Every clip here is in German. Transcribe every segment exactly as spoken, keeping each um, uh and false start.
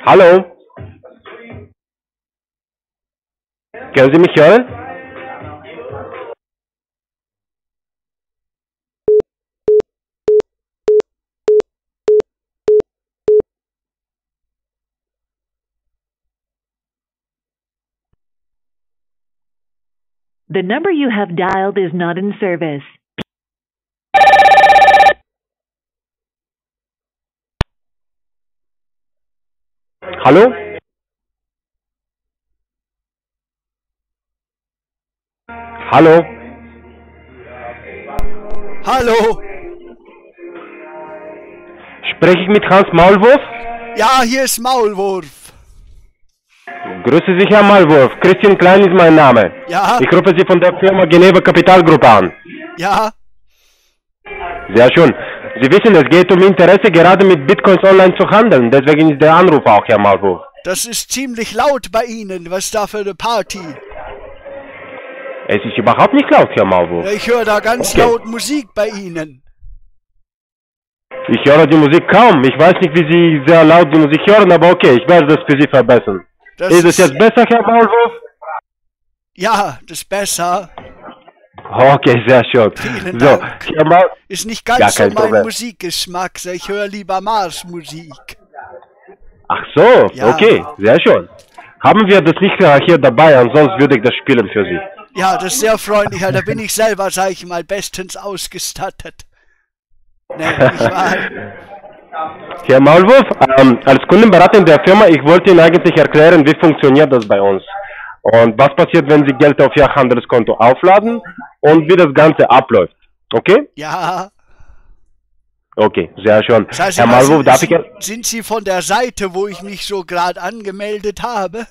Hallo, können Sie mich hören? The number you have dialed is not in service. Hallo? Hallo? Hallo? Spreche ich mit Hans Maulwurf? Ja, hier ist Maulwurf. Grüße Sie, Herr Maulwurf. Christian Klein ist mein Name. Ja? Ich rufe Sie von der Firma Geneva Kapitalgruppe an. Ja? Sehr schön. Sie wissen, es geht um Interesse, gerade mit Bitcoins online zu handeln. Deswegen ist der Anruf auch, Herr Maulwurf. Das ist ziemlich laut bei Ihnen. Was ist da für eine Party? Es ist überhaupt nicht laut, Herr Maulwurf. Ich höre da ganz Okay. laut Musik bei Ihnen. Ich höre die Musik kaum. Ich weiß nicht, wie Sie sehr laut die Musik hören, aber okay, ich werde das für Sie verbessern. Das Ist es jetzt besser, Herr Maulwurf? Ja, das ist besser. Okay, sehr schön. Vielen So, Dank. Herr Maul Ist nicht ganz Ja, so kein mein Problem. Musikgeschmack. Ich höre lieber Mars-Musik. Ach so, Ja. okay, sehr schön. Haben wir das nicht äh, hier dabei, ansonsten würde ich das spielen für Sie. Ja, das ist sehr freundlich. Da bin ich selber, sag ich mal, bestens ausgestattet. Nee, nicht wahr? Herr Maulwurf, ähm, als Kundenberater in der Firma, ich wollte Ihnen eigentlich erklären, wie funktioniert das bei uns. Und was passiert, wenn Sie Geld auf Ihr Handelskonto aufladen und wie das Ganze abläuft. Okay? Ja. Okay, sehr schön. Das heißt, Herr was- Maulwurf, darf ich... sind, sind Sie von der Seite, wo ich mich so gerade angemeldet habe?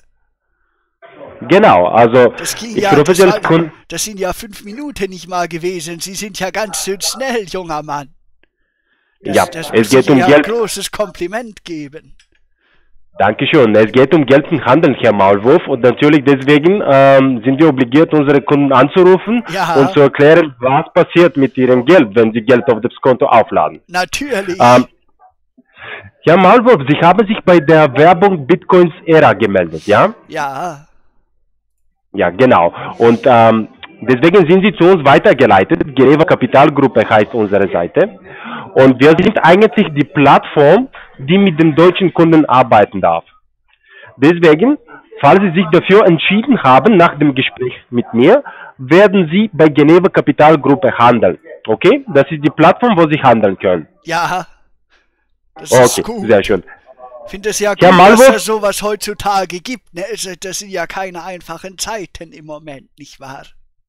Genau, also Das ging ich ja, rufe das, Sie als war, Kunden... das sind ja fünf Minuten nicht mal gewesen. Sie sind ja ganz schön schnell, junger Mann. Das, Ja, das es muss geht ich Ihnen um ja Geld. ein großes Kompliment geben. Dankeschön. Es geht um Geld im Handeln, Herr Maulwurf. Und natürlich deswegen ähm, sind wir obligiert, unsere Kunden anzurufen Ja. und zu erklären, was passiert mit ihrem Geld, wenn sie Geld auf das Konto aufladen. Natürlich. Ähm, Herr Maulwurf, Sie haben sich bei der Werbung Bitcoins Ära gemeldet, ja? Ja. Ja, genau. Und ähm, deswegen sind Sie zu uns weitergeleitet. Geneva Kapitalgruppe heißt unsere Seite. Und wir sind eigentlich die Plattform, die mit dem deutschen Kunden arbeiten darf. Deswegen, falls Sie sich dafür entschieden haben, nach dem Gespräch mit mir, werden Sie bei Geneva Kapitalgruppe handeln. Okay? Das ist die Plattform, wo Sie handeln können. Ja. Das Okay, ist gut. sehr schön. Ich finde es ja gut, Herr dass Maulwurf? es sowas heutzutage gibt. Ne? Es- Das sind ja keine einfachen Zeiten im Moment, nicht wahr?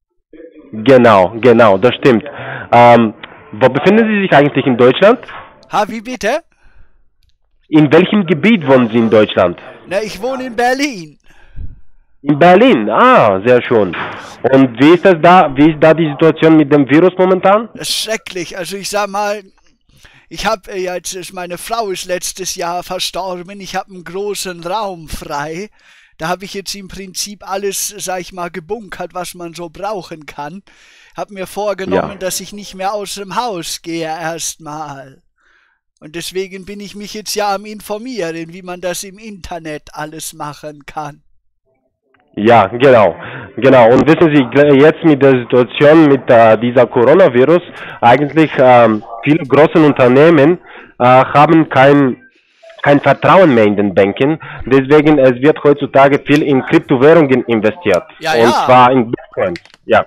Genau, genau, das stimmt. Ähm, wo befinden Sie sich eigentlich in Deutschland? Ha, wie bitte? In welchem Gebiet wohnen Sie in Deutschland? Na, ich wohne in Berlin. In Berlin, ah, sehr schön. Und wie ist das da, wie ist da die Situation mit dem Virus momentan? Das ist schrecklich. Also ich sag mal, ich habe äh, jetzt, ist- meine Frau ist letztes Jahr verstorben. Ich habe einen großen Raum frei. Da habe ich jetzt im Prinzip alles, sag ich mal, gebunkert, was man so brauchen kann. Hab mir vorgenommen, Ja. dass ich nicht mehr aus dem Haus gehe erstmal. Und deswegen bin ich mich jetzt ja am Informieren, wie man das im Internet alles machen kann. Ja, genau, genau. Und wissen Sie, gl- jetzt mit der Situation mit äh, dieser Coronavirus, eigentlich ähm, viele große Unternehmen äh, haben kein kein Vertrauen mehr in den Banken. Deswegen es wird heutzutage viel in Kryptowährungen investiert. Ja, und ja. zwar in Bitcoin. Ja.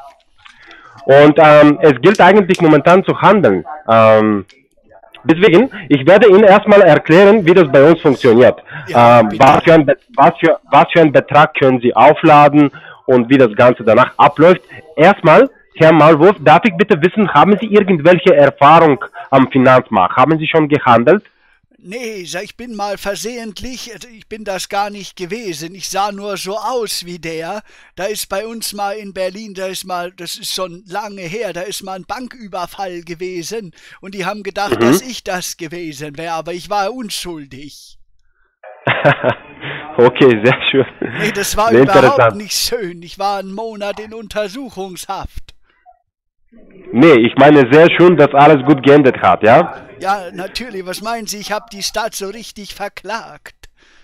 Und ähm, es gilt eigentlich momentan zu handeln. Ähm, deswegen, ich werde Ihnen erstmal erklären, wie das bei uns funktioniert. Ja, ähm, bitte. was, für ein, Be- was, für, was für einen Betrag können Sie aufladen und wie das Ganze danach abläuft. Erstmal, Herr Maulwurf, darf ich bitte wissen, haben Sie irgendwelche Erfahrung am Finanzmarkt? Haben Sie schon gehandelt? Nee, sag, ich bin mal versehentlich, also ich bin das gar nicht gewesen. Ich sah nur so aus wie der. Da ist bei uns mal in Berlin, da ist mal, das ist schon lange her, da ist mal ein Banküberfall gewesen. Und die haben gedacht, Mhm. dass ich das gewesen wäre, aber ich war unschuldig. Okay, sehr schön. Nee, das war Sehr überhaupt interessant. nicht schön. Ich war einen Monat in Untersuchungshaft. Nee, ich meine sehr schön, dass alles gut geendet hat, ja? Ja, natürlich, was meinen Sie? Ich habe die Stadt so richtig verklagt.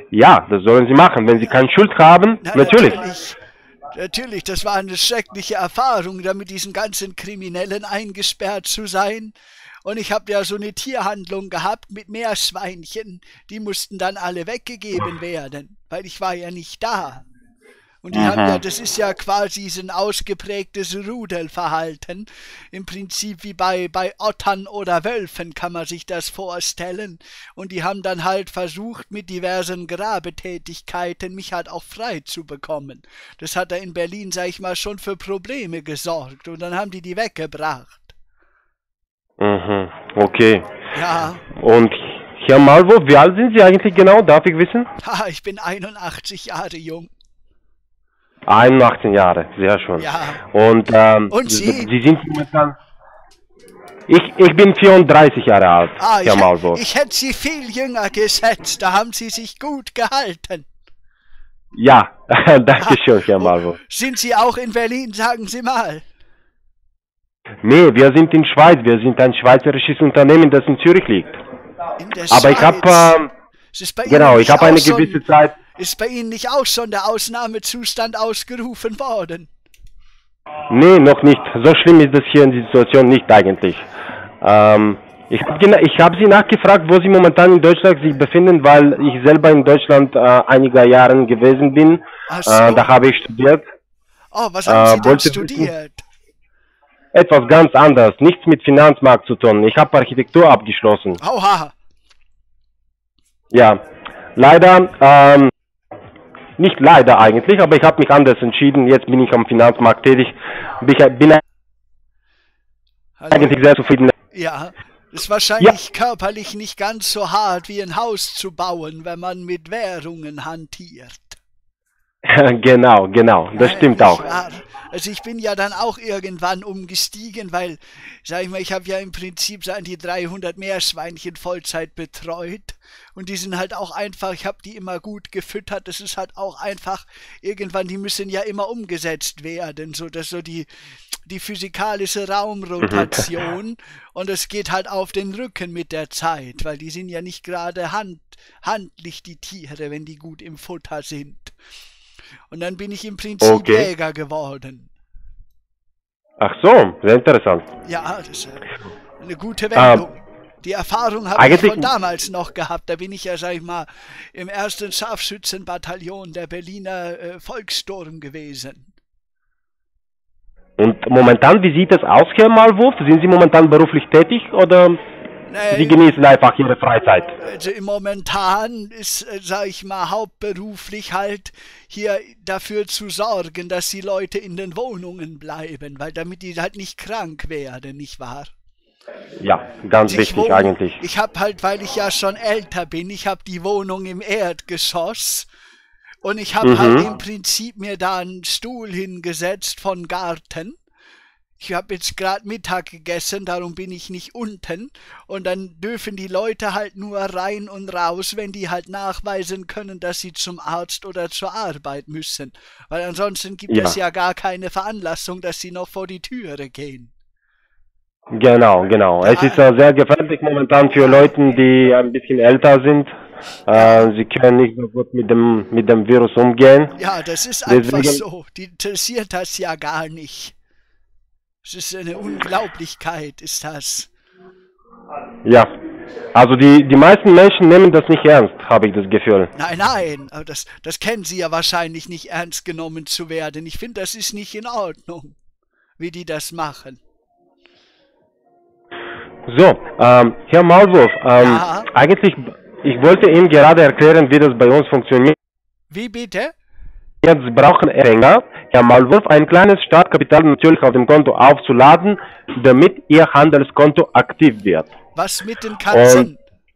Ja, das sollen sie machen. Wenn sie keine Schuld haben, Na, natürlich. natürlich. Natürlich, das war eine schreckliche Erfahrung, da mit diesen ganzen Kriminellen eingesperrt zu sein. Und ich habe ja so eine Tierhandlung gehabt mit Meerschweinchen. Die mussten dann alle weggegeben werden, weil ich war ja nicht da. Und die Mhm. haben ja, das ist ja quasi so ein ausgeprägtes Rudelverhalten. Im Prinzip wie bei, bei Ottern oder Wölfen kann man sich das vorstellen. Und die haben dann halt versucht, mit diversen Grabetätigkeiten mich halt auch frei zu bekommen. Das hat da in Berlin, sag ich mal, schon für Probleme gesorgt. Und dann haben die die weggebracht. Mhm. Okay. Ja, Und Herr Malvo, wie alt sind Sie eigentlich genau? Darf ich wissen? haha, ich bin einundachtzig Jahre jung. einundachtzig Jahre, sehr schön. Ja. Und, ähm, Und Sie? Sie sind momentan... Ich, ich bin vierunddreißig Jahre alt, Ah, ich, Herr hätt- Malvo. ich hätte Sie viel jünger gesetzt. Da haben Sie sich gut gehalten. Ja, danke schön, Herr Malvo. Sind Sie auch in Berlin, sagen Sie mal? Nee, wir sind in Schweiz. Wir sind ein schweizerisches Unternehmen, das in Zürich liegt. In der Aber ich Schweiz. habe... Ähm, Es ist bei Ihnen genau, ich nicht habe eine auch schon- gewisse Zeit... Ist bei Ihnen nicht auch schon der Ausnahmezustand ausgerufen worden? Nee, noch nicht. So schlimm ist das hier in der Situation nicht eigentlich. Ähm, ich habe ich hab Sie nachgefragt, wo Sie momentan in Deutschland sich befinden, weil ich selber in Deutschland äh, einige Jahre gewesen bin. Ach so. Äh, da habe ich studiert. Oh, was haben Äh, Sie denn wollte studiert? Etwas ganz anderes, nichts mit Finanzmarkt zu tun. Ich habe Architektur abgeschlossen. Oha. Ja, leider, ähm, nicht leider eigentlich, aber ich habe mich anders entschieden. Jetzt bin ich am Finanzmarkt tätig. Bin, bin Also, eigentlich sehr zufrieden. ja, ist wahrscheinlich körperlich nicht ganz so hart wie ein Haus zu bauen, wenn man mit Währungen hantiert. Genau, genau, das Äh, stimmt nicht auch. wahr? Also ich bin ja dann auch irgendwann umgestiegen, weil, sag ich mal, ich habe ja im Prinzip so an die dreihundert Meerschweinchen Vollzeit betreut und die sind halt auch einfach, ich habe die immer gut gefüttert, das ist halt auch einfach, irgendwann, die müssen ja immer umgesetzt werden, so dass so die, die physikalische Raumrotation und es geht halt auf den Rücken mit der Zeit, weil die sind ja nicht gerade hand, handlich, die Tiere, wenn die gut im Futter sind. Und dann bin ich im Prinzip Okay. Jäger geworden. Ach so, sehr interessant. Ja, das ist äh, eine gute Wendung. Die Erfahrung habe ich eigentlich- von damals noch gehabt. Da bin ich ja, sag ich mal, im ersten Scharfschützenbataillon der Berliner äh, Volkssturm gewesen. Und momentan, wie sieht es aus, Herr Malwurf? Sind Sie momentan beruflich tätig oder Sie Nee, genießen einfach Ihre Freizeit? also im Momentan ist, äh, sag ich mal, hauptberuflich halt hier dafür zu sorgen, dass die Leute in den Wohnungen bleiben, weil damit die halt nicht krank werden, nicht wahr? Ja, ganz Ich wichtig wohne- eigentlich. Ich habe halt, weil ich ja schon älter bin, ich habe die Wohnung im Erdgeschoss und ich habe Mhm. halt im Prinzip mir da einen Stuhl hingesetzt von Garten. Ich habe jetzt gerade Mittag gegessen, darum bin ich nicht unten. Und dann dürfen die Leute halt nur rein und raus, wenn die halt nachweisen können, dass sie zum Arzt oder zur Arbeit müssen. Weil ansonsten gibt Ja. es ja gar keine Veranlassung, dass sie noch vor die Türe gehen. Genau, genau. Es ist äh, sehr gefährlich momentan für Leute, die ein bisschen älter sind. Äh, sie können nicht so gut mit dem, mit dem Virus umgehen. Ja, das ist einfach Deswegen- so. Die interessiert das ja gar nicht. Es ist eine Unglaublichkeit, ist das. Ja, also die, die meisten Menschen nehmen das nicht ernst, habe ich das Gefühl. Nein, nein, aber das, das kennen Sie ja wahrscheinlich nicht, ernst genommen zu werden. Ich finde, das ist nicht in Ordnung, wie die das machen. So, ähm, Herr Maulwurf, ähm, Ja. eigentlich, ich wollte Ihnen gerade erklären, wie das bei uns funktioniert. Wie bitte? Jetzt brauchen Empfänger, Herr Maulwurf, ein kleines Startkapital natürlich auf dem Konto aufzuladen, damit Ihr Handelskonto aktiv wird. Was mit den Katzen?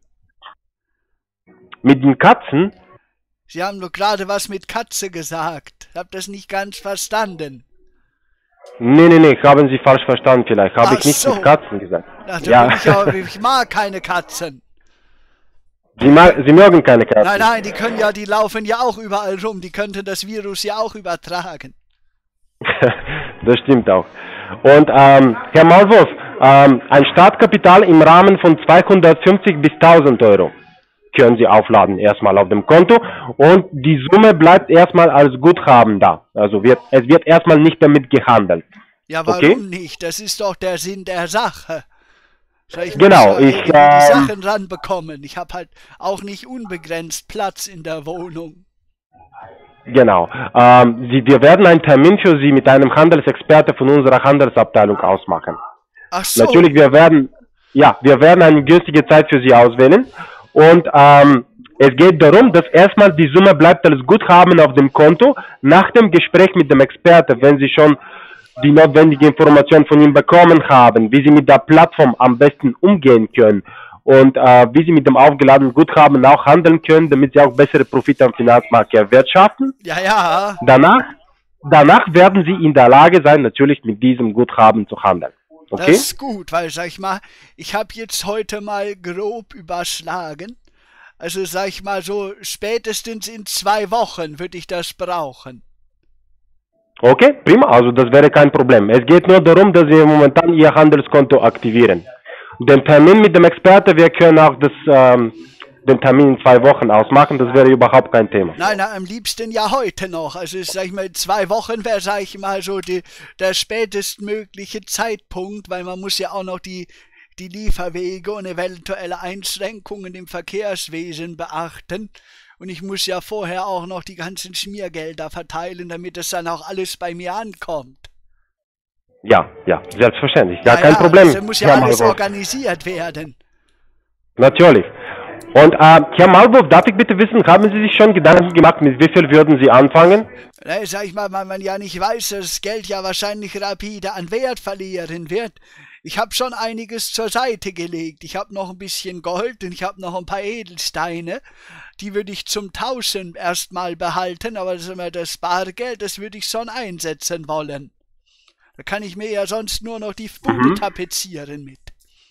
Mit den Katzen, Sie haben doch gerade was mit Katze gesagt. Ich habe das nicht ganz verstanden. nee, nee, nee, haben Sie falsch verstanden vielleicht, habe Ach ich nicht so. mit Katzen gesagt. Na, da Ja, bin ich, aber, ich mag keine Katzen. Sie, mag, Sie mögen keine Katzen. Nein, nein, die können ja, die laufen ja auch überall rum. Die könnten das Virus ja auch übertragen. Das stimmt auch. Und ähm, Herr Maulwurf, ähm, ein Startkapital im Rahmen von zweihundertfünfzig bis tausend Euro. können Sie aufladen erstmal auf dem Konto und die Summe bleibt erstmal als Guthaben da. Also wird, es wird erstmal nicht damit gehandelt. Ja, warum Okay? nicht? Das ist doch der Sinn der Sache. Ich Genau, muss ja ich, irgendwie die ähm, Sachen ranbekommen. Ich habe halt auch nicht unbegrenzt Platz in der Wohnung. Genau. Ähm, Sie, wir werden einen Termin für Sie mit einem Handelsexperte von unserer Handelsabteilung ausmachen. Ach so. Natürlich, wir werden, ja, wir werden eine günstige Zeit für Sie auswählen. Und ähm, es geht darum, dass erstmal die Summe bleibt als Guthaben auf dem Konto. Nach dem Gespräch mit dem Experten, wenn Sie schon die notwendige Information von ihm bekommen haben, wie Sie mit der Plattform am besten umgehen können und äh, wie Sie mit dem aufgeladenen Guthaben auch handeln können, damit Sie auch bessere Profite am Finanzmarkt erwirtschaften. Ja, ja. Danach, danach werden Sie in der Lage sein, natürlich mit diesem Guthaben zu handeln. Okay? Das ist gut, weil, sag ich mal, ich habe jetzt heute mal grob überschlagen. Also, sag ich mal, so spätestens in zwei Wochen würde ich das brauchen. Okay, prima, also das wäre kein Problem. Es geht nur darum, dass Sie momentan Ihr Handelskonto aktivieren. Den Termin mit dem Experten, wir können auch das, ähm, den Termin in zwei Wochen ausmachen, das wäre überhaupt kein Thema. Nein, na, am liebsten ja heute noch. Also, sag ich mal, in zwei Wochen wäre, sag ich mal, so die, der spätestmögliche Zeitpunkt, weil man muss ja auch noch die, die Lieferwege und eventuelle Einschränkungen im Verkehrswesen beachten. Und ich muss ja vorher auch noch die ganzen Schmiergelder verteilen, damit es dann auch alles bei mir ankommt. Ja, ja, selbstverständlich, gar Ja, kein ja, Problem. das muss ja Herr alles Malwurf. organisiert werden. Natürlich. Und äh, Herr Malwurf, darf ich bitte wissen, haben Sie sich schon Gedanken gemacht, mit wie viel würden Sie anfangen? Ne, sag ich mal, weil man ja nicht weiß, dass das Geld ja wahrscheinlich rapide an Wert verlieren wird. Ich habe schon einiges zur Seite gelegt. Ich habe noch ein bisschen Gold und ich habe noch ein paar Edelsteine. Die würde ich zum Tauschen erstmal behalten, aber das, das Bargeld, das würde ich schon einsetzen wollen. Da kann ich mir ja sonst nur noch die Bude Mhm. tapezieren mit.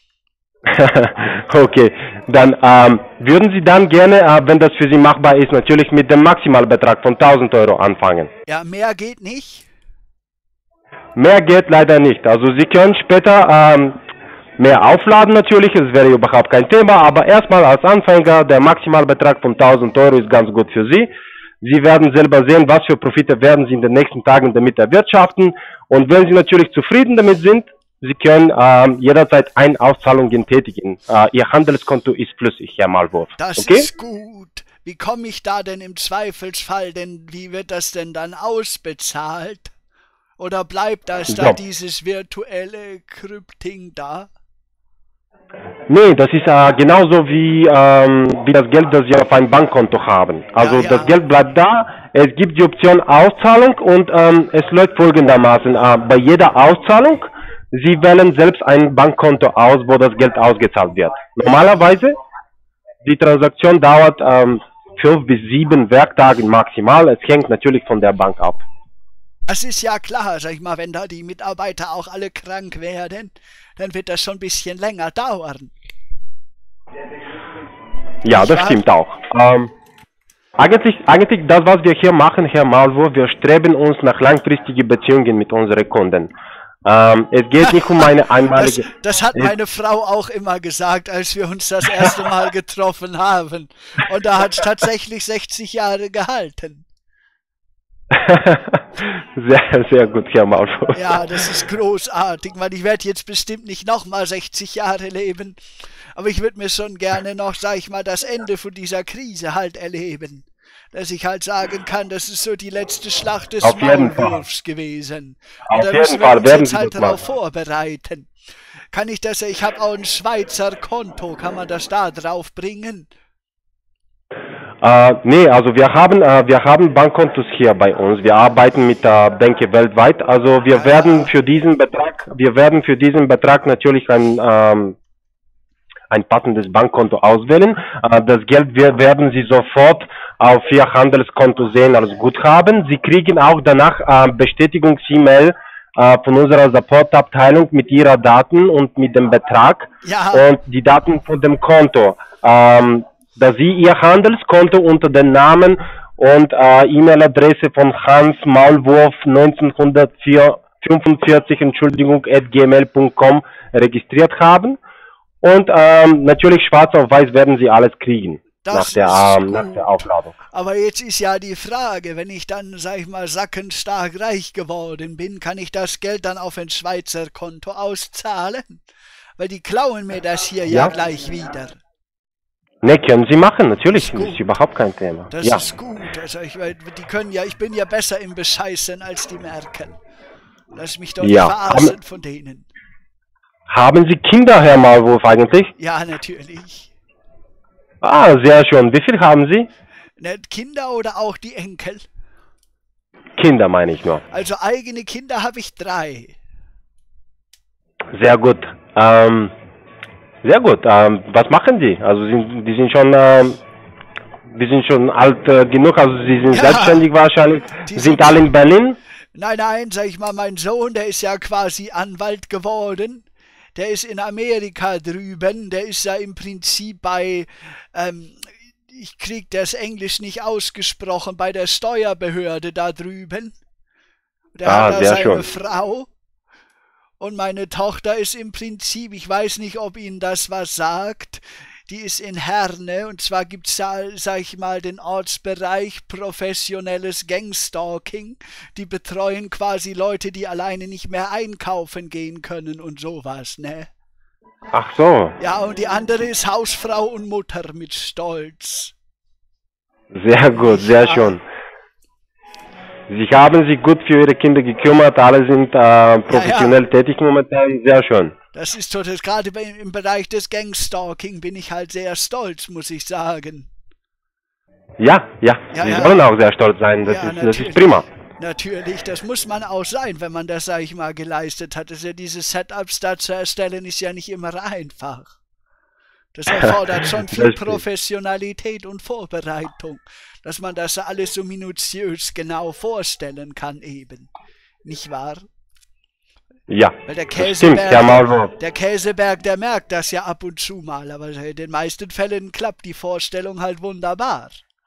Okay, dann ähm, würden Sie dann gerne, äh, wenn das für Sie machbar ist, natürlich mit dem Maximalbetrag von tausend Euro anfangen. Ja, mehr geht nicht. Mehr geht leider nicht. Also Sie können später ähm, mehr aufladen natürlich, es wäre überhaupt kein Thema, aber erstmal als Anfänger, der Maximalbetrag von tausend Euro ist ganz gut für Sie. Sie werden selber sehen, was für Profite werden Sie in den nächsten Tagen damit erwirtschaften. Und wenn Sie natürlich zufrieden damit sind, Sie können ähm, jederzeit eine Auszahlung tätigen. Äh, Ihr Handelskonto ist flüssig, Herr Malwurf. Das Okay? ist gut. Wie komme ich da denn im Zweifelsfall denn, wie wird das denn dann ausbezahlt? Oder bleibt das da Ja. dieses virtuelle Krypting da? Nee, das ist äh, genauso wie, ähm, wie das Geld, das Sie auf ein Bankkonto haben. Also Ja, ja. das Geld bleibt da, es gibt die Option Auszahlung und ähm, es läuft folgendermaßen. Äh, bei jeder Auszahlung, Sie wählen selbst ein Bankkonto aus, wo das Geld ausgezahlt wird. Normalerweise, die Transaktion dauert ähm, fünf bis sieben Werktage maximal. Es hängt natürlich von der Bank ab. Das ist ja klar, sag ich mal, wenn da die Mitarbeiter auch alle krank werden, dann wird das schon ein bisschen länger dauern. Ja, das Ja. stimmt auch. Ähm, eigentlich, eigentlich das, was wir hier machen, Herr Malwurf, wir streben uns nach langfristigen Beziehungen mit unseren Kunden. Ähm, es geht nicht um eine Das, einmalige... das hat Es- meine Frau auch immer gesagt, als wir uns das erste Mal getroffen haben. Und da hat es tatsächlich sechzig Jahre gehalten. sehr, sehr gut, Herr Malwurf. Ja, das ist großartig, weil ich werde jetzt bestimmt nicht nochmal sechzig Jahre leben. Aber ich würde mir schon gerne noch, sag ich mal, das Ende von dieser Krise halt erleben. Dass ich halt sagen kann, das ist so die letzte Schlacht des Auf jeden Fall. Maulwurfs gewesen. Auf Und da jeden müssen wir Fall uns werden jetzt Sie halt das darauf machen. vorbereiten. Kann ich das, ich habe auch ein Schweizer Konto, kann man das da drauf bringen? Äh, nee, also wir haben, äh, wir haben Bankkontos hier bei uns. Wir arbeiten mit der Bank weltweit. Also wir Ah. werden für diesen Betrag, wir werden für diesen Betrag natürlich ein, ähm, ein passendes Bankkonto auswählen. Äh, das Geld wir, werden Sie sofort auf Ihr Handelskonto sehen als Guthaben. Sie kriegen auch danach äh, Bestätigungs-E-Mail äh, von unserer Supportabteilung mit Ihrer Daten und mit dem Betrag Ja, und die Daten von dem Konto. Ähm, dass Sie Ihr Handelskonto unter den Namen und äh, E-Mail-Adresse von Hans Maulwurf neunzehnhundertfünfundvierzig Entschuldigung, at gmail punkt com registriert haben. Und ähm, natürlich schwarz auf weiß werden Sie alles kriegen. Das nach der, ist ähm, nach der gut. Aufladung. Aber jetzt ist ja die Frage, wenn ich dann, sag ich mal, sackenstark reich geworden bin, kann ich das Geld dann auf ein Schweizer Konto auszahlen? Weil die klauen mir das hier ja, Ja. gleich wieder. Ne, können Sie machen, natürlich. Ist Das ist gut. überhaupt kein Thema. Das Ja. ist gut. Also ich, weil die können ja, ich bin ja besser im Bescheißen als die Merkel. Lass mich doch nicht Ja. verarschen von denen. Haben Sie Kinder, Herr Maulwurf, eigentlich? Ja, natürlich. Ah, sehr schön. Wie viel haben Sie? Ne, Kinder oder auch die Enkel? Kinder, meine ich nur. Also eigene Kinder habe ich drei. Sehr gut. Ähm, sehr gut. Ähm, was machen die? Also sind, die sind schon, ähm, die sind schon alt äh, genug. Also sie sind Ja, selbstständig wahrscheinlich. die Sind sind- alle in Berlin? Nein, nein, sag ich mal, mein Sohn, der ist ja quasi Anwalt geworden. Der ist in Amerika drüben. Der ist ja im Prinzip bei, ähm, ich krieg das Englisch nicht ausgesprochen, bei der Steuerbehörde da drüben. Der Ah, hat da sehr seine schön. Frau. Und meine Tochter ist im Prinzip, ich weiß nicht, ob Ihnen das was sagt, die ist in Herne, und zwar gibt es da, sag ich mal, den Ortsbereich professionelles Gangstalking. Die betreuen quasi Leute, die alleine nicht mehr einkaufen gehen können und sowas, ne? Ach so. Ja, und die andere ist Hausfrau und Mutter mit Stolz. Sehr gut, sehr Ja. schön. Sie haben sich gut für Ihre Kinder gekümmert. Alle sind äh, professionell tätig momentan. Sehr schön. Das ist total, gerade bei- im Bereich des Gangstalking bin ich halt sehr stolz, muss ich sagen. Ja, ja. Ja, Sie ja. sollen auch sehr stolz sein. Das, Ja, ist, das natürlich. ist prima. Natürlich, das muss man auch sein, wenn man das, sag ich mal, geleistet hat. Das ist ja diese Setups da zu erstellen, ist ja nicht immer einfach. Das erfordert schon viel Das stimmt. Professionalität und Vorbereitung, dass man das alles so minutiös genau vorstellen kann eben. Nicht wahr? Ja, Weil der das stimmt, Herr Käseberg, Maulwurf. der Käseberg, der merkt das ja ab und zu mal, aber in den meisten Fällen klappt die Vorstellung halt wunderbar.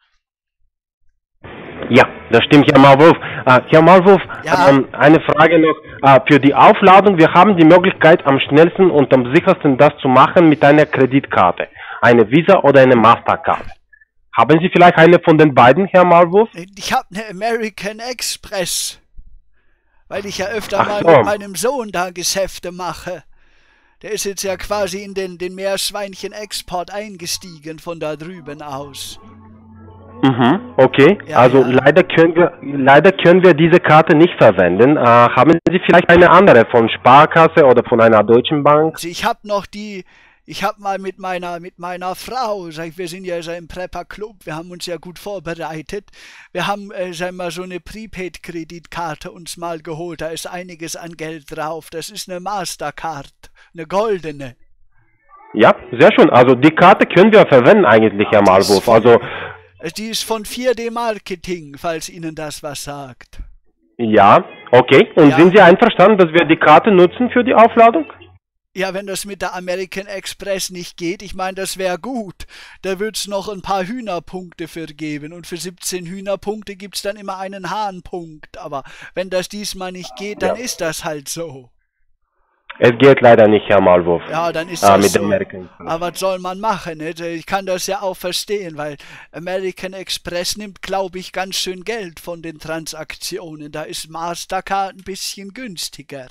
Ja, das stimmt, Herr Maulwurf. Äh, Herr Maulwurf, Ja. ähm, eine Frage noch. Äh, für die Aufladung, wir haben die Möglichkeit, am schnellsten und am sichersten das zu machen mit einer Kreditkarte. Eine Visa oder eine Mastercard. Haben Sie vielleicht eine von den beiden, Herr Maulwurf? Ich habe eine American Express, weil ich ja öfter Ach mal so. mit meinem Sohn da Geschäfte mache. Der ist jetzt ja quasi in den, den Meerschweinchen-Export eingestiegen von da drüben aus. Mhm, okay. Ja, also ja. leider können wir leider können wir diese Karte nicht verwenden. Äh, haben Sie vielleicht eine andere von Sparkasse oder von einer deutschen Bank? Also ich habe noch die, ich habe mal mit meiner mit meiner Frau, sag ich, wir sind ja so im Prepper Club, wir haben uns ja gut vorbereitet. Wir haben, äh, sag ich mal, so eine Prepaid-Kreditkarte uns mal geholt. Da ist einiges an Geld drauf. Das ist eine Mastercard, eine goldene. Ja, sehr schön. Also die Karte können wir verwenden eigentlich, Herr Maulwurf. Also Äh, Die ist von vier D Marketing, falls Ihnen das was sagt. ja, okay. Und Ja. sind Sie einverstanden, dass wir die Karte nutzen für die Aufladung? Ja, wenn das mit der American Express nicht geht, ich meine, das wäre gut. Da wird's noch ein paar Hühnerpunkte für geben. Und für siebzehn Hühnerpunkte gibt's dann immer einen Hahnpunkt. Aber wenn das diesmal nicht geht, dann Ja. ist das halt so. Es geht leider nicht, Herr Maulwurf. Ja, dann ist äh, das mit so. dem American Express. Aber was soll man machen? Ne? Ich kann das ja auch verstehen, weil American Express nimmt, glaube ich, ganz schön Geld von den Transaktionen. Da ist Mastercard ein bisschen günstiger.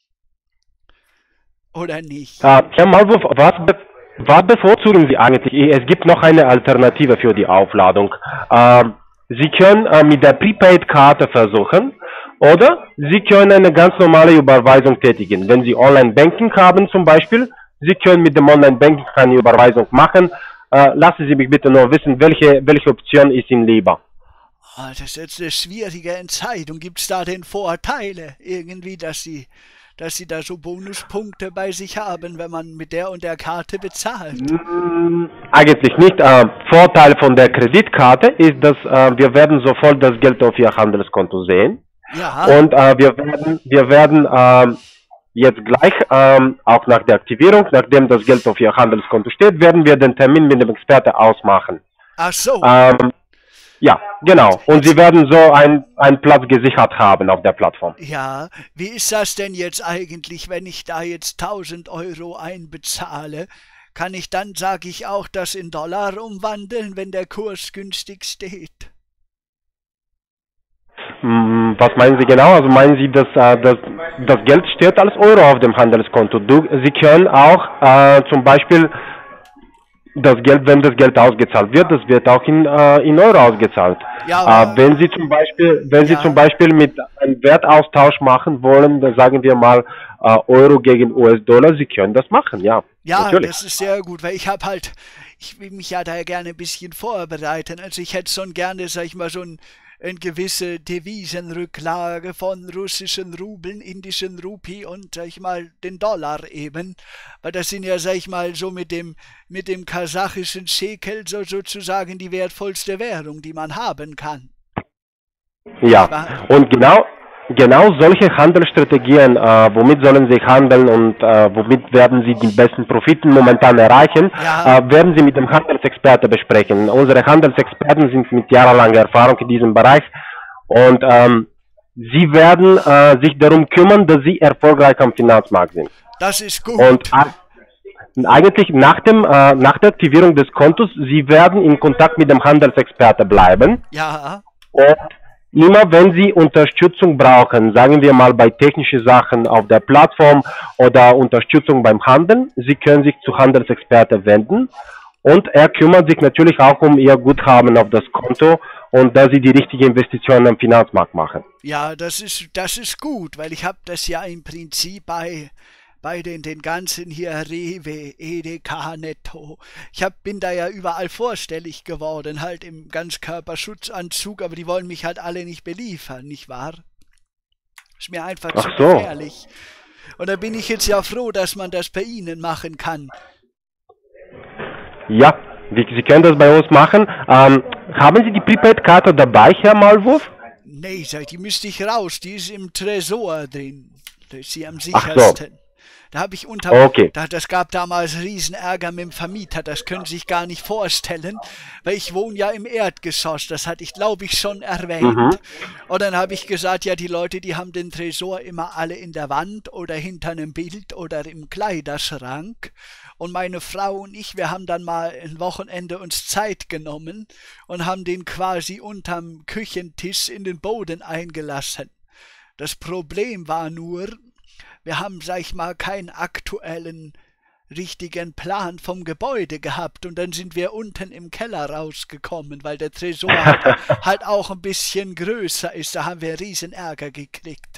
Oder nicht? Äh, Herr Maulwurf, was, be was bevorzugen Sie eigentlich? Es gibt noch eine Alternative für die Aufladung. Ähm, Sie können äh, mit der Prepaid-Karte versuchen oder Sie können eine ganz normale Überweisung tätigen. Wenn Sie Online-Banking haben zum Beispiel, Sie können mit dem Online-Banking eine Überweisung machen. Äh, lassen Sie mich bitte nur wissen, welche, welche Option ist Ihnen lieber. Ah, das ist jetzt eine schwierige Entscheidung. Gibt es da denn Vorteile irgendwie, dass Sie, dass Sie da so Bonuspunkte bei sich haben, wenn man mit der und der Karte bezahlt? Mm, Eigentlich nicht. Äh, Vorteil von der Kreditkarte ist, dass äh, wir werden sofort das Geld auf Ihr Handelskonto sehen. Ja, Und äh, wir werden, wir werden ähm, jetzt gleich, ähm, auch nach der Aktivierung, nachdem das Geld auf Ihr Handelskonto steht, werden wir den Termin mit dem Experte ausmachen. ach so. Ähm, ja, genau. Und Sie werden so ein, einen Platz gesichert haben auf der Plattform. Ja, wie ist das denn jetzt eigentlich, wenn ich da jetzt tausend Euro einbezahle? kann ich dann, sage ich, auch das in Dollar umwandeln, wenn der Kurs günstig steht? Hm, Was meinen Sie genau? Also meinen Sie, dass äh, das, das Geld steht als Euro auf dem Handelskonto? Du, Sie können auch äh, zum Beispiel das Geld, wenn das Geld ausgezahlt wird, das wird auch in, äh, in Euro ausgezahlt. Ja, Äh, aber, wenn Sie zum Beispiel, wenn Sie zum ja, Beispiel mit einem Wertaustausch machen wollen, dann sagen wir mal äh, Euro gegen U S-Dollar, Sie können das machen, ja, ja, natürlich. das ist sehr gut, weil ich habe halt, ich will mich ja da gerne ein bisschen vorbereiten. Also ich hätte schon gerne, sag ich mal, so ein, eine gewisse Devisenrücklage von russischen Rubeln, indischen Rupie und, sag ich mal, den Dollar eben. Weil das sind ja, sag ich mal, so mit dem, mit dem kasachischen Schekel so sozusagen die wertvollste Währung, die man haben kann. Ja, Wa- und genau, genau solche Handelsstrategien, äh, womit sollen Sie handeln und äh, womit werden Sie die besten Profiten momentan erreichen, Ja, äh, werden Sie mit dem Handelsexperten besprechen. Unsere Handelsexperten sind mit jahrelanger Erfahrung in diesem Bereich und ähm, sie werden äh, sich darum kümmern, dass Sie erfolgreich am Finanzmarkt sind. das ist Und gut. äh, eigentlich nach, dem, äh, nach der Aktivierung des Kontos, Sie werden in Kontakt mit dem Handelsexperten bleiben. Ja, Und immer wenn Sie Unterstützung brauchen, sagen wir mal bei technischen Sachen auf der Plattform oder Unterstützung beim Handeln, Sie können sich zu Handelsexperten wenden und er kümmert sich natürlich auch um Ihr Guthaben auf das Konto und dass Sie die richtige Investitionen am Finanzmarkt machen. ja, das ist, das ist gut, weil ich habe das ja im Prinzip bei, bei den, den ganzen hier Rewe, Edeka, Netto. Ich hab, bin da ja überall vorstellig geworden, halt im Ganzkörperschutzanzug, aber die wollen mich halt alle nicht beliefern, nicht wahr? Ist mir einfach zu Ach so. gefährlich. Und da bin ich jetzt ja froh, dass man das bei Ihnen machen kann. Ja, Sie, Sie können das bei uns machen. Ähm, haben Sie die Prepaid-Karte dabei, Herr Malwurf? Nee, sag ich, die müsste ich raus, die ist im Tresor drin. Da ist sie am Ach so, sichersten. Da habe ich unter, okay. da, das gab damals Riesenärger mit dem Vermieter, das können Sie sich gar nicht vorstellen, weil ich wohne ja im Erdgeschoss, das hatte ich glaube ich schon erwähnt. Mhm. Und dann habe ich gesagt, ja die Leute, die haben den Tresor immer alle in der Wand oder hinter einem Bild oder im Kleiderschrank. Und meine Frau und ich, wir haben dann mal ein Wochenende uns Zeit genommen und haben den quasi unterm Küchentisch in den Boden eingelassen. Das Problem war nur, wir haben, sag ich mal, keinen aktuellen richtigen Plan vom Gebäude gehabt und dann sind wir unten im Keller rausgekommen, weil der Tresor halt, halt auch ein bisschen größer ist. Da haben wir riesen Ärger gekriegt.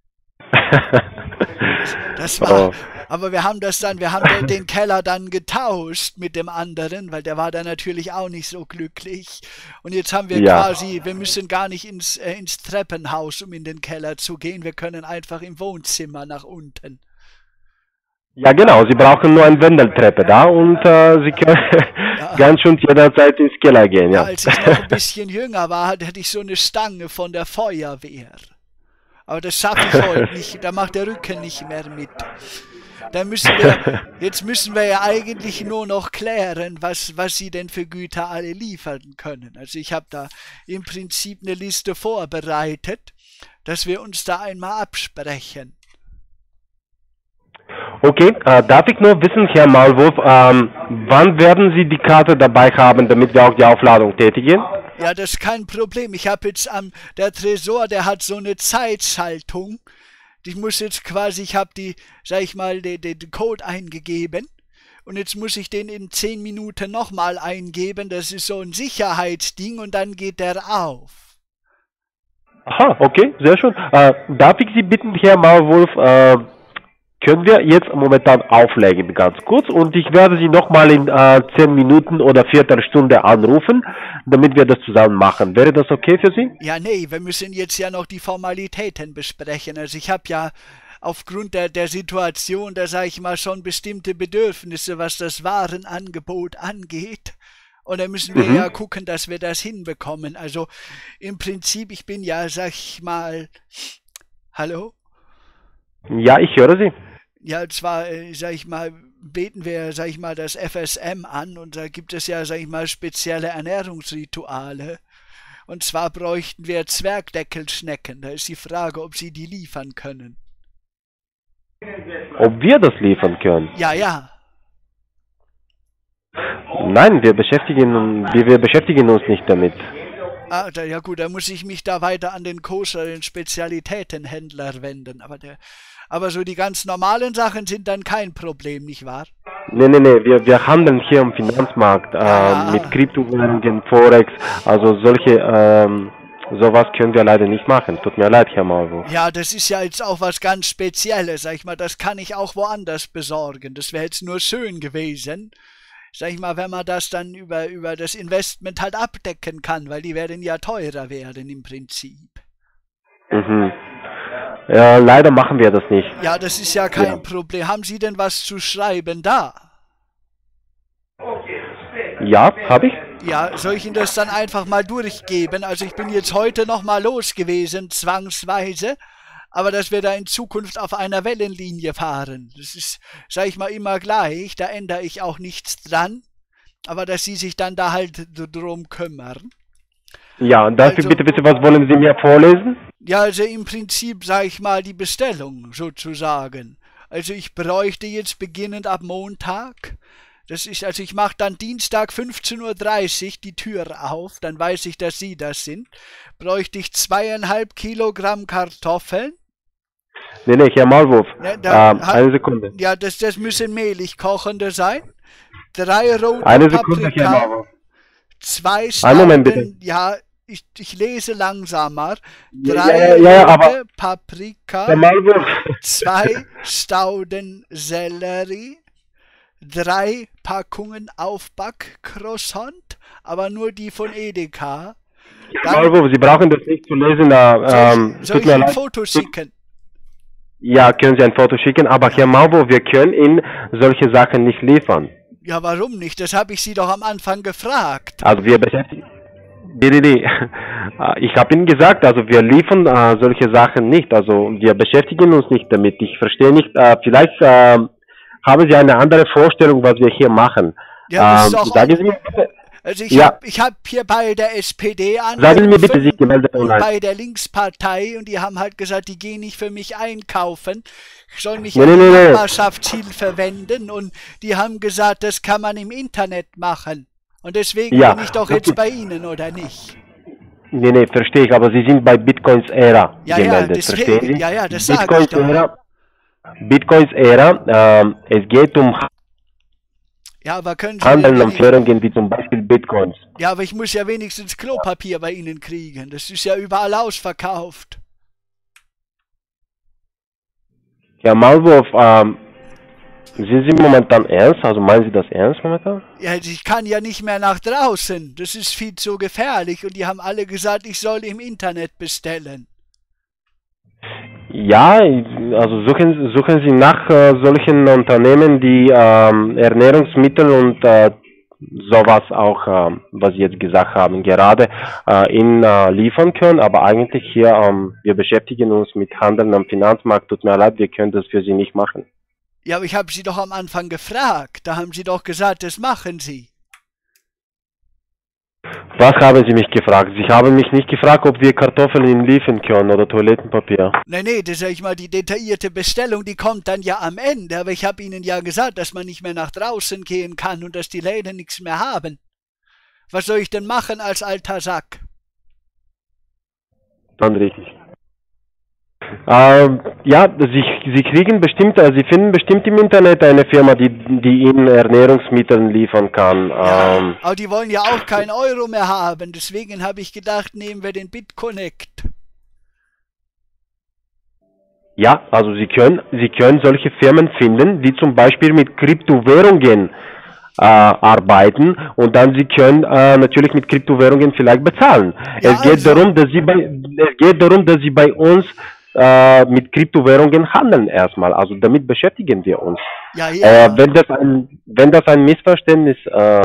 Das war, Oh. aber wir haben das dann, wir haben den, den Keller dann getauscht mit dem anderen, weil der war dann natürlich auch nicht so glücklich. Und jetzt haben wir Ja. quasi, wir müssen gar nicht ins, äh, ins Treppenhaus, um in den Keller zu gehen. Wir können einfach im Wohnzimmer nach unten. Ja, genau. Sie brauchen nur eine Wendeltreppe da und äh, Sie können Ja, ganz schön jederzeit ins Keller gehen, ja, ja. als ich noch ein bisschen jünger war, hatte ich so eine Stange von der Feuerwehr. Aber das schaffe ich heute nicht, da macht der Rücken nicht mehr mit. Da müssen wir, jetzt müssen wir ja eigentlich nur noch klären, was, was Sie denn für Güter alle liefern können. Also ich habe da im Prinzip eine Liste vorbereitet, dass wir uns da einmal absprechen. Okay, äh, darf ich nur wissen, Herr Maulwurf, ähm, wann werden Sie die Karte dabei haben, damit wir auch die Aufladung tätigen? Ja, das ist kein Problem. Ich habe jetzt am, der Tresor, der hat so eine Zeitschaltung. Ich muss jetzt quasi, ich habe die, sag ich mal, den, den Code eingegeben. Und jetzt muss ich den in zehn Minuten nochmal eingeben. Das ist so ein Sicherheitsding und dann geht der auf. Aha, okay, sehr schön. Äh, darf ich Sie bitten, Herr Maulwurf, äh, können wir jetzt momentan auflegen, ganz kurz, und ich werde Sie nochmal in äh, zehn Minuten oder Viertelstunde anrufen, damit wir das zusammen machen. Wäre das okay für Sie? Ja, nee, wir müssen jetzt ja noch die Formalitäten besprechen. Also ich habe ja aufgrund der, der Situation, da sage ich mal, schon bestimmte Bedürfnisse, was das Warenangebot angeht. Und da müssen wir Mhm. ja gucken, dass wir das hinbekommen. Also im Prinzip, ich bin ja, sag ich mal, hallo? Ja, ich höre Sie. Ja, zwar, äh, sag ich mal, beten wir, sag ich mal, das F S M an und da gibt es ja, sag ich mal, spezielle Ernährungsrituale. Und zwar bräuchten wir Zwergdeckelschnecken. Da ist die Frage, ob Sie die liefern können. Ob wir das liefern können? Ja, ja. Nein, wir beschäftigen, wir, wir beschäftigen uns nicht damit. Ah, da, ja gut, da muss ich mich da weiter an den Koscher, den Spezialitätenhändler wenden. Aber, der, aber so die ganz normalen Sachen sind dann kein Problem, nicht wahr? Nee, nee, nee, wir, wir handeln hier am Finanzmarkt äh, Ah. mit Kryptowährungen, Forex, also solche, ähm, sowas können wir leider nicht machen. Tut mir leid, Herr Maulwurf. Ja, das ist ja jetzt auch was ganz Spezielles, sag ich mal, das kann ich auch woanders besorgen. Das wäre jetzt nur schön gewesen, sag ich mal, wenn man das dann über, über das Investment halt abdecken kann, weil die werden ja teurer werden im Prinzip. Mhm. Ja, leider machen wir das nicht. Ja, das ist ja kein Ja. Problem. Haben Sie denn was zu schreiben da? Ja, habe ich? Ja, soll ich Ihnen das dann einfach mal durchgeben? Also ich bin jetzt heute noch mal los gewesen, zwangsweise, aber dass wir da in Zukunft auf einer Wellenlinie fahren. Das ist, sag ich mal, immer gleich, da ändere ich auch nichts dran, aber dass Sie sich dann da halt drum kümmern. Ja, darf ich Also- bitte wissen, was wollen Sie mir vorlesen? Ja, also im Prinzip, sag ich mal, die Bestellung sozusagen. Also ich bräuchte jetzt beginnend ab Montag, das ist, also ich mache dann Dienstag fünfzehn Uhr dreißig die Tür auf, dann weiß ich, dass Sie das sind, bräuchte ich zweieinhalb Kilogramm Kartoffeln. Nee, nee, Herr Maulwurf. Ne, da ähm, hat- eine Sekunde. Ja, das, das müssen mehlig kochende sein. Drei rote Eine Sekunde, Herr Paprika, Maulwurf. zwei Einen Moment, Stauden, ja, ich, ich lese langsamer. Ja, Drei ja, ja, ja, rote aber- Paprika. Herr Maulwurf. Zwei Stauden Sellerie, drei Packungen Aufback-Croissant, aber nur die von Edeka. Herr Maulwurf, Sie brauchen das nicht zu lesen. Äh, ähm, soll tut ich mir ein leid. Foto schicken? Ja, können Sie ein Foto schicken, aber Herr Maulwurf, wir können Ihnen solche Sachen nicht liefern. Ja, warum nicht? Das habe ich Sie doch am Anfang gefragt. Also wir beschäftigen... Nee, nee, nee. Äh, Ich habe Ihnen gesagt, also wir liefern äh, solche Sachen nicht. Also wir beschäftigen uns nicht damit. Ich verstehe nicht, äh, vielleicht äh, haben Sie eine andere Vorstellung, was wir hier machen. Ja, das ist ähm, doch- sagen Sie mir bitte, Also ich Ja. habe ich hab hier bei der S P D sagen Sie mir bitte, Sie angerufen gemeldet und online. bei der Linkspartei und die haben halt gesagt, die gehen nicht für mich einkaufen. Ich soll mich Nee, an nee, die nee, nee. Nachbarschaftshilfe wenden und die haben gesagt, das kann man im Internet machen. Und deswegen Ja, bin ich doch das jetzt ist- bei Ihnen, oder nicht? Nee, nee, verstehe ich, aber Sie sind bei Bitcoins Ära Ja, ja, gemeldet, deswegen, verstehen Sie? ja, ja, das sag ich Bitcoins doch. Ära, Bitcoins Ära, ähm, es geht um Ja, aber können Sie Handeln denn am nicht, Währungen wie zum Beispiel Bitcoins. ja, aber ich muss ja wenigstens Klopapier bei Ihnen kriegen. Das ist ja überall ausverkauft. Herr Maulwurf, ähm, sind Sie momentan ernst? Also meinen Sie das ernst momentan? Ja, ich kann ja nicht mehr nach draußen. Das ist viel zu gefährlich. Und die haben alle gesagt, ich soll im Internet bestellen. Ja, also suchen, suchen Sie nach äh, solchen Unternehmen, die ähm, Ernährungsmittel und äh, sowas auch, ähm, was Sie jetzt gesagt haben, gerade äh, Ihnen äh, liefern können. Aber eigentlich hier, ähm, wir beschäftigen uns mit Handeln am Finanzmarkt. Tut mir leid, wir können das für Sie nicht machen. Ja, aber ich habe Sie doch am Anfang gefragt. Da haben Sie doch gesagt, das machen Sie. Was haben Sie mich gefragt? Sie haben mich nicht gefragt, ob wir Kartoffeln Ihnen liefern können oder Toilettenpapier. Nee, nee, das sag ich mal, die detaillierte Bestellung, die kommt dann ja am Ende. Aber ich habe Ihnen ja gesagt, dass man nicht mehr nach draußen gehen kann und dass die Läden nichts mehr haben. Was soll ich denn machen als alter Sack? Dann richtig. Ähm, ja, Sie, Sie kriegen bestimmt, äh, Sie finden bestimmt im Internet eine Firma, die, die Ihnen Ernährungsmittel liefern kann. Ja, Ähm, aber die wollen ja auch keinen Euro mehr haben. Deswegen habe ich gedacht, nehmen wir den BitConnect. ja, also Sie können, Sie können solche Firmen finden, die zum Beispiel mit Kryptowährungen äh, arbeiten und dann Sie können äh, natürlich mit Kryptowährungen vielleicht bezahlen. Ja, es geht also- darum, dass Sie bei, es geht darum, dass Sie bei uns äh, mit Kryptowährungen handeln erstmal. Also damit beschäftigen wir uns. Ja, ja. Äh, wenn das ein, wenn das ein Missverständnis äh,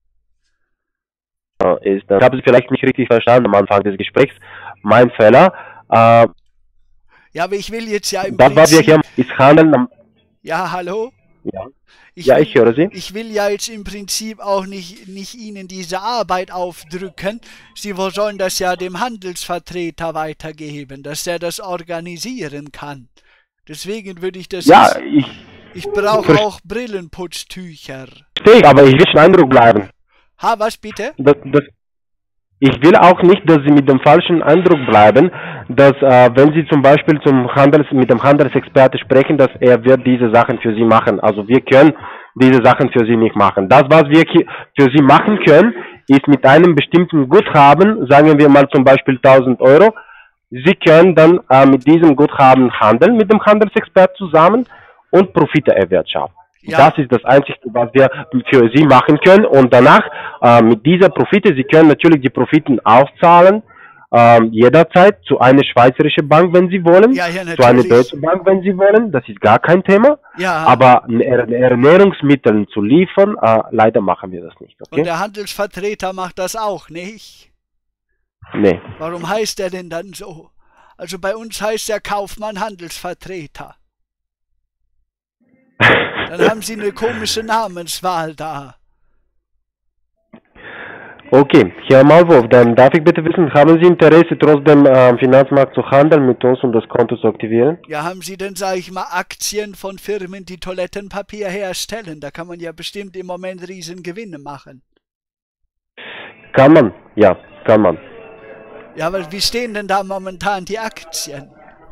äh, ist, dann habe ich vielleicht nicht richtig verstanden am Anfang des Gesprächs. Mein Fehler. Äh, Ja, aber ich will jetzt ja im das, was wir Prinzip... hier ist Handeln am, Ja, hallo? ja. Ich Ja, will, ich höre Sie. Ich will ja jetzt im Prinzip auch nicht, nicht Ihnen diese Arbeit aufdrücken. Sie wo- sollen das ja dem Handelsvertreter weitergeben, dass er das organisieren kann. Deswegen würde ich das... Ja, jetzt- ich ich brauche ver- auch Brillenputztücher. verstehe ich, aber ich will schon Eindruck bleiben. Ha, was bitte? Das, das, ich will auch nicht, dass Sie mit dem falschen Eindruck bleiben, dass äh, wenn Sie zum Beispiel zum Handels, mit dem Handelsexperte sprechen, dass er wird diese Sachen für Sie machen. Also wir können diese Sachen für Sie nicht machen. Das, was wir für Sie machen können, ist mit einem bestimmten Guthaben, sagen wir mal zum Beispiel tausend Euro, Sie können dann äh, mit diesem Guthaben handeln, mit dem Handelsexpert zusammen und Profite erwirtschaften. Ja. Das ist das Einzige, was wir für Sie machen können. Und danach, äh, mit dieser Profite, Sie können natürlich die Profiten auszahlen, äh, jederzeit zu einer schweizerischen Bank, wenn Sie wollen, ja, ja, zu einer deutschen Bank, wenn Sie wollen. Das ist gar kein Thema. Ja. Aber Ernährungsmittel zu liefern, äh, leider machen wir das nicht. Okay? Und der Handelsvertreter macht das auch nicht? Nee. Warum heißt er denn dann so? Also bei uns heißt der Kaufmann Handelsvertreter. Dann haben Sie eine komische Namenswahl da. Okay, Herr Maulwurf, dann darf ich bitte wissen, haben Sie Interesse, trotzdem am Finanzmarkt zu handeln mit uns und das Konto zu aktivieren? Ja, haben Sie denn, sage ich mal, Aktien von Firmen, die Toilettenpapier herstellen? Da kann man ja bestimmt im Moment riesen Gewinne machen. Kann man, ja, kann man. Ja, aber wie stehen denn da momentan die Aktien?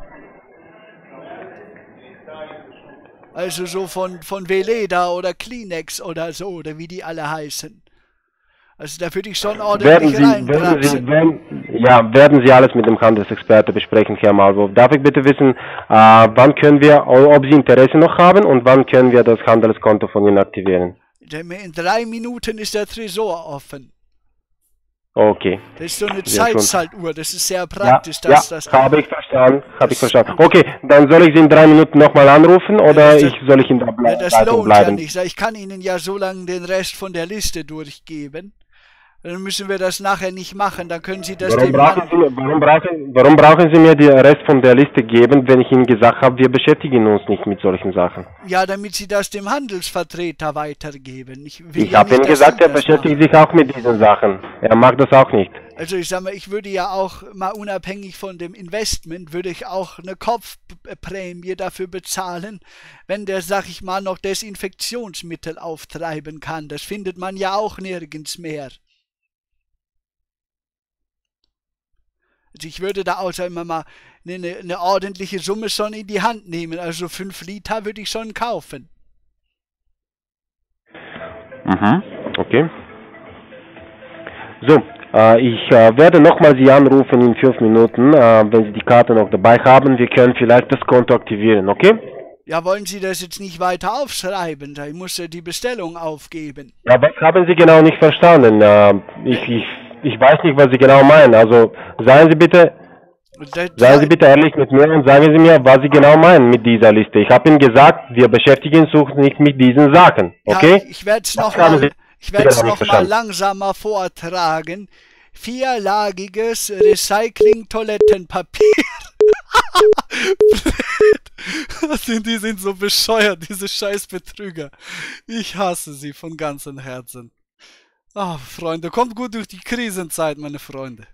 Also so von, von Veleda oder Kleenex oder so, oder wie die alle heißen. Also da würde ich schon ordentlich reinkratzen. Werden, ja, werden Sie alles mit dem Handelsexperte besprechen, Herr Maulwurf. Darf ich bitte wissen, äh, wann können wir, ob Sie Interesse noch haben und wann können wir das Handelskonto von Ihnen aktivieren? In drei Minuten ist der Tresor offen. Okay. Das ist so eine Zeitschaltuhr, das ist sehr praktisch. Ja, dass ja das habe ich verstanden, habe ich verstanden. Okay, dann soll ich Sie in drei Minuten nochmal anrufen oder ja, ich, soll ich in der Ble ja, das Leitung lohnt bleiben? Ja nicht. Ich kann Ihnen ja so lange den Rest von der Liste durchgeben. Dann müssen wir das nachher nicht machen, dann können Sie das warum dem brauchen Sie, warum, brauchen, warum brauchen Sie mir den Rest von der Liste geben, wenn ich Ihnen gesagt habe, wir beschäftigen uns nicht mit solchen Sachen? Ja, damit Sie das dem Handelsvertreter weitergeben. Ich, ich ja habe Ihnen gesagt, er beschäftigt machen. sich auch mit diesen Sachen. Er mag das auch nicht. Also ich sag mal, ich würde ja auch mal unabhängig von dem Investment, würde ich auch eine Kopfprämie dafür bezahlen, wenn der, sag ich mal, noch Desinfektionsmittel auftreiben kann. Das findet man ja auch nirgends mehr. Also ich würde da auch, sagen wir mal, eine, eine ordentliche Summe schon in die Hand nehmen. Also fünf Liter würde ich schon kaufen. Mhm, okay. So, äh, ich äh, werde nochmal Sie anrufen in fünf Minuten, äh, wenn Sie die Karte noch dabei haben. Wir können vielleicht das Konto aktivieren, okay? Ja, wollen Sie das jetzt nicht weiter aufschreiben? Ich muss ja die Bestellung aufgeben. Ja, was haben Sie genau nicht verstanden? Äh, ich, ich Ich weiß nicht, was Sie genau meinen. Also seien Sie bitte, seien Sie bitte ehrlich mit mir und sagen Sie mir, was Sie genau meinen mit dieser Liste. Ich habe Ihnen gesagt, wir beschäftigen uns nicht mit diesen Sachen. Okay? Ja, ich werde es nochmal noch mal langsamer vortragen. Vierlagiges Recycling-Toilettenpapier. Die sind so bescheuert, diese scheiß Betrüger. Ich hasse sie von ganzem Herzen. Ah, oh, Freunde, kommt gut durch die Krisenzeit, meine Freunde.